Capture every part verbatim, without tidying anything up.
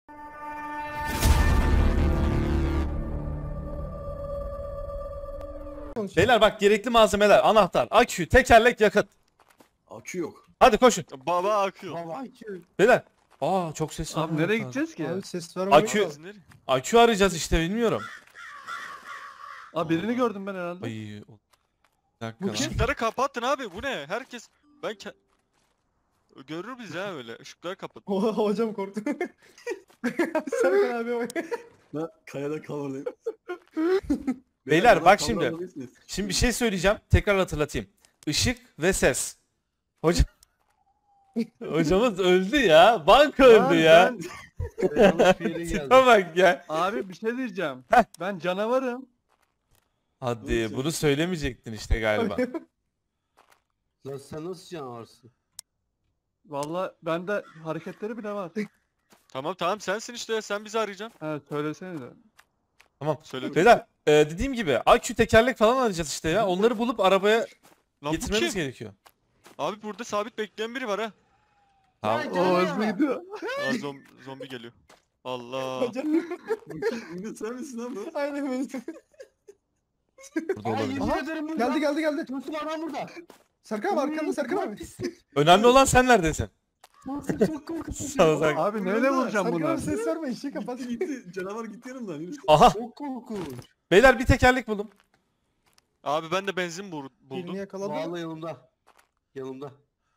Beyler bak, gerekli malzemeler, anahtar, akü, tekerlek, yakıt. Akü yok. Hadi koşun. Baba akıyor. Baba akü. Beyler. Aa, çok ses var. Abi nereye gideceğiz ki? Abi ses vermemek Akü- lazım. Nereye? Akü arayacağız işte, bilmiyorum. Abi birini gördüm ben herhalde. Ay. o- Bir dakika Bu lan. kim? Işıkları kapattın abi, bu ne? Herkes ben ke... Görür biz ya öyle. Işıkları kapat. Oha, hocam korktum. Serkan abi bak. Ben kayada kavurdayım. Beyler, bak şimdi. Şimdi bir şey söyleyeceğim. Tekrar hatırlatayım. Işık ve ses. Hocam. Hocamız öldü ya. Banka öldü ya. Yanlış bir yere geldim. Tipe bak ya. Abi bir şey diyeceğim. Ben canavarım. Hadi bunu söylemeyecektin işte galiba. Lan sen nasıl canavarsın? Vallahi bende hareketleri bile var. Tamam tamam, sensin işte, sen bizi arayacaksın. Evet söylesene de. Tamam. Söyle. Beyler, e, dediğim gibi akü, tekerlek falan arayacağız işte ya. Onları bulup arabaya Lan bu getirmemiz kim? gerekiyor. Abi burada sabit bekleyen biri var ha. Tamam. O hızlı gidiyor. Aa, zom zombi geliyor. Allah. Hocam. Yine sen misin lan bu? Aynen böyle. Burada olabilir. Aha, geldi geldi geldi. Nasıl var lan burada? Serkan abi arkanda, Serkan abi. Önemli olan sen neredesin? Nasıl çok korkutucu. Sağ ol, Serkan. Abi neyle vuracağım Serkan bunu? abi ses verme, işi kapat. Gitti gitti. Canavar gitti yanımdan. Yunus. Aha. Çok korkunç. Beyler, bir tekerlek buldum. Abi ben de benzin bul Birini buldum. yakaladı. Vallahi yanımda. Yanımda.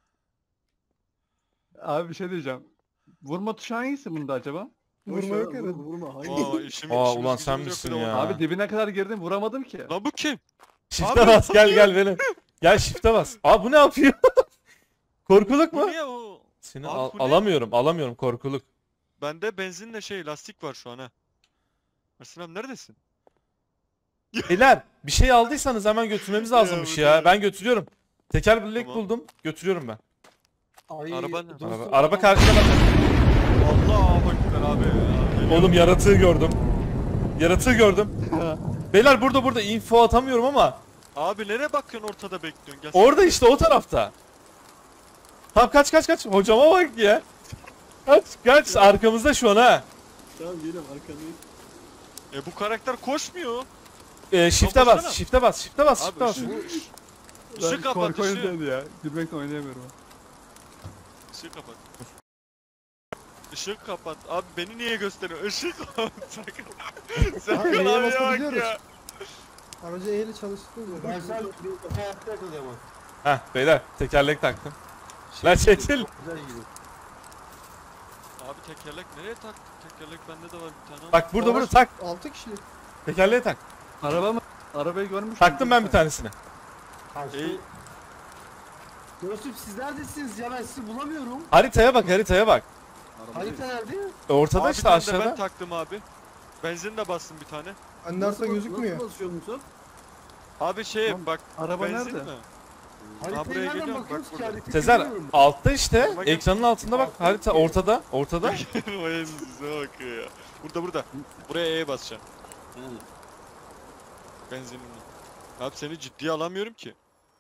Abi bir şey diyeceğim. Vurma tuşu hangisi bunda acaba? Boş Vurma ver, yok vurma, herhalde. vurma. Hangi? Aa, işim, Aa, işimiz ulan sen gücümüz yok misin bir de ya? o- Abi dibine kadar girdim vuramadım ki. Lan bu kim? Shift'e Abi, bas, gel gel benim. Gel shift'e bas. Aa, bu ne yapıyor? Korkuluk Bu mu? niye o? Seni Abi, al- bu ne? alamıyorum, alamıyorum, korkuluk. Bende benzinle şey lastik var şu an ha. Ersin abi neredesin? Beyler, bir şey aldıysanız hemen götürmemiz lazımmış bu ya. ne? Ben götürüyorum. Tekerlek Tamam. buldum, götürüyorum ben. Ay, Araba ne? dostum, Araba, araba karşıda bak. Allah bak abi. Ya. Oğlum, yaratığı gördüm. Yaratığı gördüm. Beyler, burada burada info atamıyorum ama Abi nereye bakıyorsun, ortada bekliyorsun? Gel. orada işte, o tarafta. Tamam, kaç kaç kaç. Hocama bak ya. Kaç kaç, arkamızda şu an ha. Tamam geliyorum arkandayım. E bu karakter koşmuyor. Ee, shift'e Tamam, bas, baksana. shift'e bas, shift'e bas, Abi shift'e bas. ışık, Ben ışık kapat, korku oyunu ışığı. dedi ya. Gülmekten oynayamıyorum. Işığı kapat. Işık kapat. Abi beni niye gösteriyor? Işık kapat. Sakın. Sakın Abi, neye abi bak basabiliyoruz? ya. Aracı E ile çalıştırıyoruz. Ben sen hayatta yakalayamam. Heh, beyler, tekerlek taktım. Lan çekil. Güzel gidiyor. Abi tekerlek nereye taktın? Tekerlek bende de var bir tane. Bak burada burada tak. altı kişilik. Tekerleğe tak. Araba mı? Arabayı görmüş Taktım ben bir tane. tanesini. Karşı. Ey. Dostum siz neredesiniz ya, ben sizi bulamıyorum. Haritaya bak, haritaya bak. Harita nerede? Ortada Abi işte, bir tane de aşağıda. ben taktım abi. Benzin de bastım bir tane. Anne arsa gözükmüyor. Nasıl basıyorsun Musab? Abi şey Lan, bak. araba benzin nerede? mi? Haritaya buraya nereden geliyorum, bakıyoruz bak ki? burada. Haritayı Sezer, göremiyorum. altta işte. Bak- Ekranın altında bak. Harita ortada, ortada. Vay size bakıyor ya. Burada burada. Buraya E'ye basacaksın. Hı. Benzinini. Abi seni ciddiye alamıyorum ki.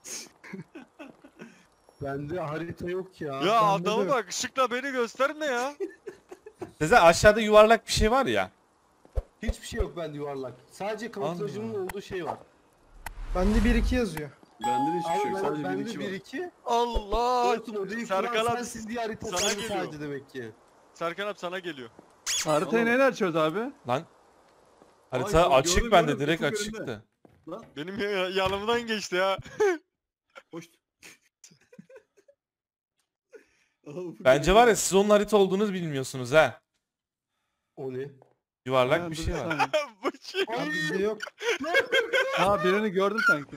Bende harita yok ya. Ya bende adama de. bak, ışıkla beni gösterme ya. Sezer, aşağıda yuvarlak bir şey var ya. Hiçbir şey yok bende yuvarlak. Sadece kamuflajımın olduğu şey var. Bende bir iki yazıyor. Bende de hiçbir şey şey yok. yok, Sadece bende bir iki. Allah. Dostum odayı Serkan kuran abi, sensiz diye harita sana sadece geliyor. sadece demek ki. Serkan abi sana geliyor. Haritayı Tamam. neyle açıyoruz abi? Lan. Harita Ay, gördüm, açık bende, gördüm. direkt Ufuk açıktı. Lan Benim ya- yanımdan geçti ya. hoş. Aha, Ufuk Bence geliyor. var ya, siz onun harita olduğunu bilmiyorsunuz ha. O ne? Yuvarlak Ha, bir dur şey var. saniye. Bu şey. Abi bizde yok. Ha birini gördüm sanki.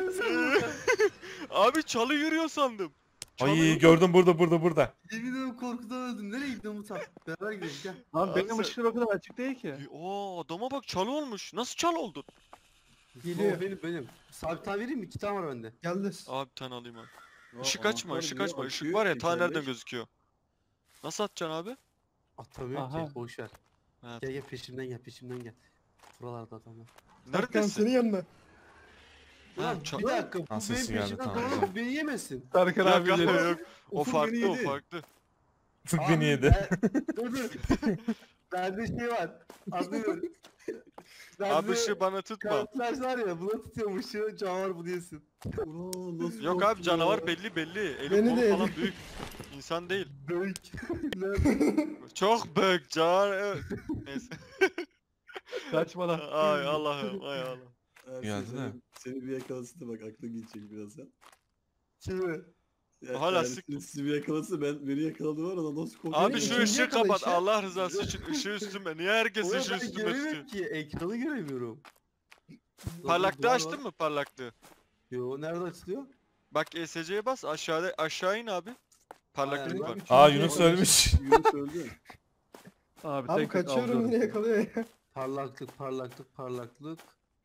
Abi çalı yürüyor sandım. Çalı Ay, yürüyor. gördüm, burada burada burada. Yemin ederim korkudan öldüm. Nereye gittin Musab? Beraber gidelim gel. Abi Abi benim sen- ışıklar o kadar açık değil ki. Oo adama bak, çalı olmuş. Nasıl çalı oldun? Geliyor. O benim benim. Sabit tane vereyim mi? İki tane var bende. Geldi. Abi bir tane alayım abi. Ya, Işık açma, anahtar ışık diyor, açma. akü, Işık var ya, ta nereden tekerlek. gözüküyor? Nasıl atacaksın abi? Atamıyorum Aha. ki. Boş ver. Ha, Gel gel peşimden gel peşimden gel. Buralarda adamlar. Serkan senin neredesin? yanında. Ha, Ulan ça- bir dakika bu Ha, sesi benim geldi, peşimden tamam. dolanıp beni yemesin. Serkan Yok, abi yok, geliyor. yok. O Ufuk farklı, beni o yedi. farklı. Tık Abi, beni yedi. ben- Dur dur. Bende şey var. Anlıyorum. Abi ışığı bana tutma. Kamuflaj var ya, buna tutuyorum ışığı, canavar bunu yesin. Ulan nasıl Yok korktum abi canavar ya. belli belli. Eli Beni kolu de falan yedi. büyük. İnsan değil. Büyük. Çok büyük canavar. evet. Neyse. Kaçma lan. Ay Allah'ım ay Allah. Ersin, Geldi seni, de. seni bir yakalasın da bak aklın gidecek birazdan. Şimdi. Ya, Hala yani sık- sizi, sizi bir yakalasın ben beni yakaladı var ona nasıl korkuyorum. Abi Beni şu ikinci ışığı yakala kapat işte. Allah rızası için ışığı üstüme. Niye herkes Oğlum ışığı ben üstüme tutuyor? göremiyorum ki. Ekranı göremiyorum. Parlaklığı açtın mı parlaklığı? Yo, nerede açılıyor? Bak E S C'ye bas aşağıda aşağı in abi. Parlaklık Aynen. var. Aa Üçüncü Yunus yakalamış. ölmüş. Yunus öldü. Abi, Abi tek tek kaçıyorum avlıyorum. yine yakalıyor ya. Parlaklık, parlaklık, parlaklık.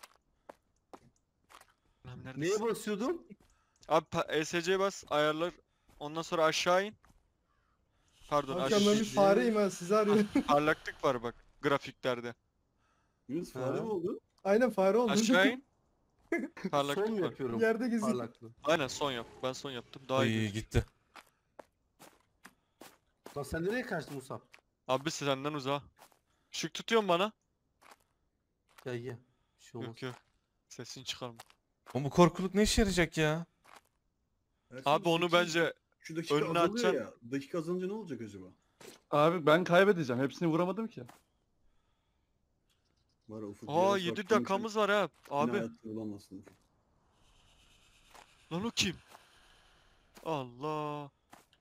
Lan neredesin? Neye basıyordum? Abi pa- E S C'ye bas ayarlar. Ondan sonra aşağı in. Pardon Akşam ben bir aşağı. fareyim ha sizi arıyorum. Parlaklık var bak grafiklerde. Yunus fare Ha. mi oldu? Aynen fare oldu. Aşağı in. Son Parlaklık mu var. yapıyorum? Yerde geziyor. Parlaklık. Aynen son yap. Ben son yaptım. Daha iyi. İyi gözüküyor. gitti. Lan sen nereye kaçtın Musab? Abi senden uzağa. Işık tutuyorsun bana. Gel gel. Bir şey olmaz. Yok yok. Sesini çıkarma. Oğlum bu korkuluk ne işe yarayacak ya? Ersin, Abi onu sekiz- bence Şu dakika önüne azalıyor atacaksın. ya. Dakika azalınca ne olacak acaba? Abi ben kaybedeceğim. Hepsini vuramadım ki. Var ya, Ufuk. Aa biraz yedi baktığın dakikamız var ha. için yine Abi hayatta bulamazsın Ufuk. lan o kim? Allah.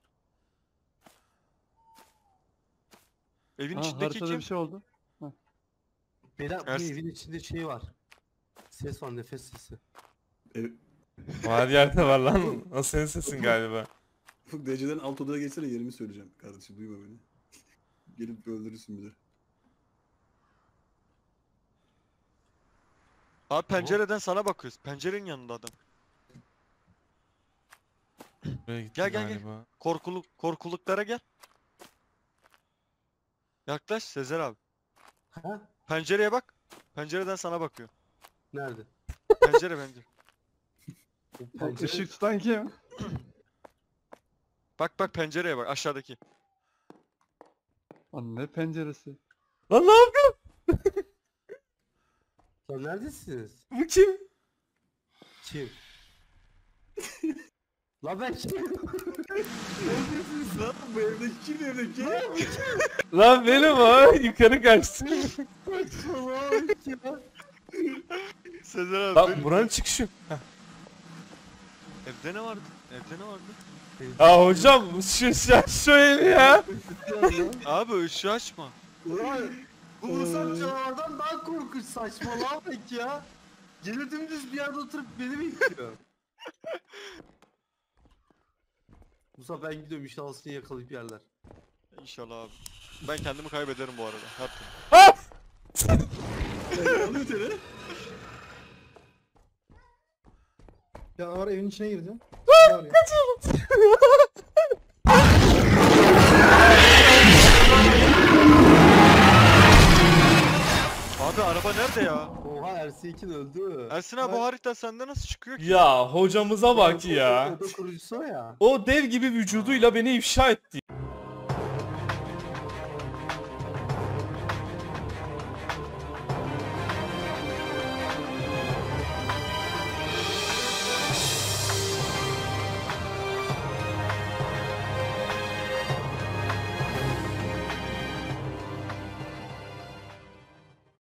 Evin Ha, içindeki haritada kim? bir şey oldu. Beyler bu Ersin. evin içinde şey var. Ses var, nefes sesi. E, Her yerde var lan. O senin sesin galiba. Ufuk dereceden alt odaya geçsene yerimi söyleyeceğim. Kardeşim duyma beni. Gelip öldürürsün bir de. Abi pencereden sana bakıyoruz. Pencerenin yanında adam. Buraya gitti Gel, gel, gel. galiba. Korkuluk korkuluklara gel. Yaklaş Sezer abi. Ha? Pencereye bak. Pencereden sana bakıyor. Nerede? Pencere pencere. Bu O pencere- ışık tutan kim? Bak bak pencereye bak aşağıdaki. Lan ne penceresi? Lan ne yapıyor? Lan neredesiniz? Bu kim? Kim? Lan ben kim? Neredesiniz lan? Bu evdeki kim evdeki? Lan benim o. Yukarı kaçtı. Saçmalama ya. Sezer abi. Lan benim- buranın çıkışı. Heh. Evde ne vardı? Evde ne vardı? Aa hocam şu şu, şu ev ya. Abi ışığı açma. Ulan bu Musab canavardan daha korkunç, saçmalama peki ya. Gene dümdüz bir yerde oturup beni bekliyor. Musab ben gidiyorum, inşallah seni yakalayıp yerler. İnşallah abi. Ben kendimi kaybederim bu arada. Hatta. Alıyor seni. Canavar evin içine girdi. Var ya. Abi araba nerede ya? Oha Ersin İkin öldü. Ersin abi bu harita sende nasıl çıkıyor ki? Ya hocamıza bak ya. Oda kurucusu o ya. O dev gibi vücuduyla beni ifşa etti.